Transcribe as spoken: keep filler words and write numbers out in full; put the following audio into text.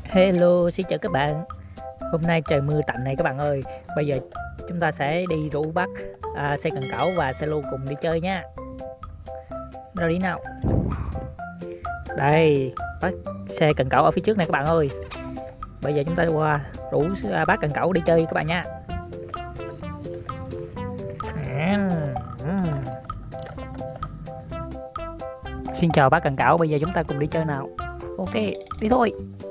Hello, xin chào các bạn. Hôm nay trời mưa tạnh này các bạn ơi. Bây giờ chúng ta sẽ đi rủ bắt à, xe cần cẩu và xe lu cùng đi chơi nha. Đâu đi nào. Đây, bắt xe cần cẩu ở phía trước này các bạn ơi. Bây giờ chúng ta qua rủ à, bác cần cẩu đi chơi các bạn nha. À, ừ. Xin chào bác cần cẩu, bây giờ chúng ta cùng đi chơi nào. Ok, đi thôi.